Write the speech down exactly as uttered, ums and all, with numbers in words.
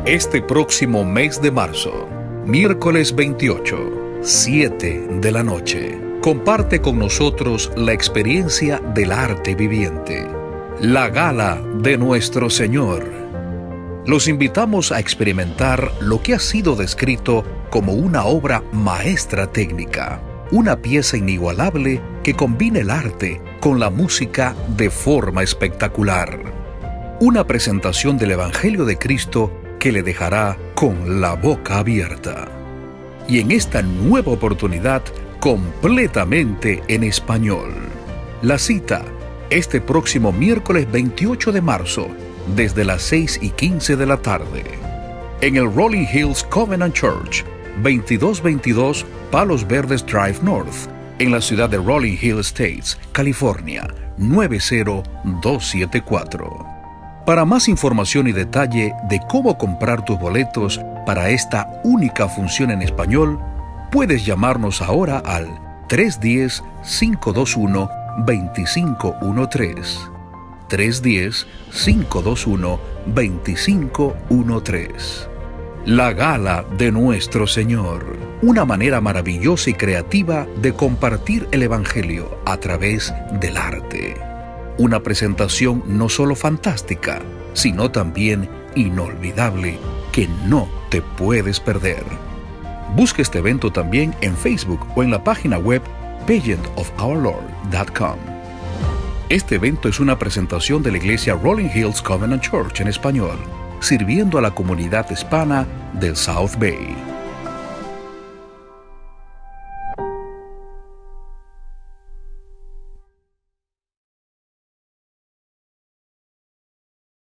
Este próximo mes de marzo, miércoles veintiocho, siete de la noche, comparte con nosotros la experiencia del arte viviente, la Gala de Nuestro Señor. Los invitamos a experimentar lo que ha sido descrito como una obra maestra técnica, una pieza inigualable que combina el arte con la música de forma espectacular. Una presentación del Evangelio de Cristo que le dejará con la boca abierta. Y en esta nueva oportunidad, completamente en español. La cita, este próximo miércoles veintiocho de marzo, desde las seis y quince de la tarde, en el Rolling Hills Covenant Church, veintidós veintidós Palos Verdes Drive North, en la ciudad de Rolling Hills Estates, California, nueve cero dos siete cuatro. Para más información y detalle de cómo comprar tus boletos para esta única función en español, puedes llamarnos ahora al tres uno cero, cinco dos uno, dos cinco uno tres. tres uno cero, cinco dos uno, dos cinco uno tres. La Gala de Nuestro Señor, una manera maravillosa y creativa de compartir el Evangelio a través del arte. Una presentación no solo fantástica, sino también inolvidable, que no te puedes perder. Busca este evento también en Facebook o en la página web pageant of our lord punto com. Este evento es una presentación de la iglesia Rolling Hills Covenant Church en español, sirviendo a la comunidad hispana del South Bay.